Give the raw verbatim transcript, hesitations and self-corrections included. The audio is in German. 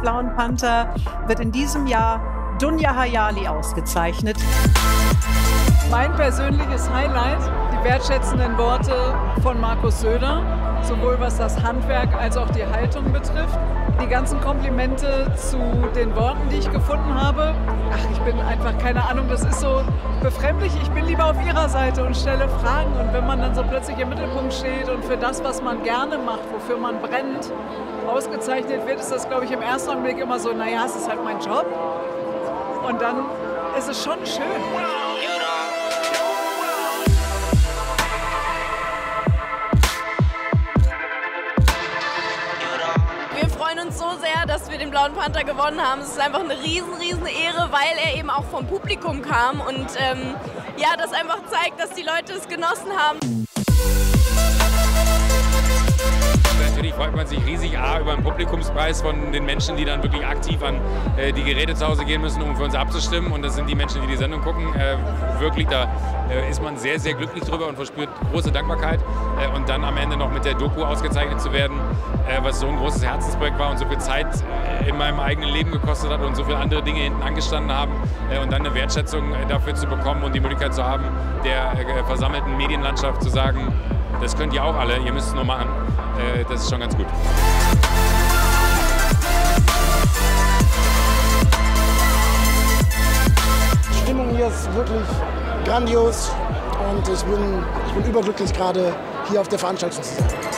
Blauen Panther wird in diesem Jahr Dunja Hayali ausgezeichnet. Mein persönliches Highlight, die wertschätzenden Worte von Markus Söder, sowohl was das Handwerk als auch die Haltung betrifft. Die ganzen Komplimente zu den Worten, die ich gefunden habe. Ach, ich bin einfach, keine Ahnung, das ist so befremdlich. Ich bin lieber auf ihrer Seite und stelle Fragen. Und wenn man dann so plötzlich im Mittelpunkt steht und für das, was man gerne macht, wofür man brennt, ausgezeichnet wird, ist das, glaube ich, im ersten Augenblick immer so, naja, es ist halt mein Job. Und dann ist es schon schön. Wir freuen uns so sehr, dass wir den Blauen Panther gewonnen haben. Es ist einfach eine riesen, riesen Ehre, weil er eben auch vom Publikum kam und ähm, ja, das einfach zeigt, dass die Leute es genossen haben. Natürlich freut man sich riesig A, über einen Publikumspreis von den Menschen, die dann wirklich aktiv an äh, die Geräte zu Hause gehen müssen, um für uns abzustimmen. Und das sind die Menschen, die die Sendung gucken. Äh, wirklich, da äh, ist man sehr, sehr glücklich drüber und verspürt große Dankbarkeit. Äh, und dann am Ende noch mit der Doku ausgezeichnet zu werden, äh, was so ein großes Herzensprojekt war und so viel Zeit äh, in meinem eigenen Leben gekostet hat und so viele andere Dinge hinten angestanden haben. Äh, und dann eine Wertschätzung äh, dafür zu bekommen und die Möglichkeit zu haben, der äh, versammelten Medienlandschaft zu sagen, das könnt ihr auch alle, ihr müsst es nur machen. Das ist schon ganz gut. Die Stimmung hier ist wirklich grandios und ich bin, ich bin überglücklich, gerade hier auf der Veranstaltung zu sein.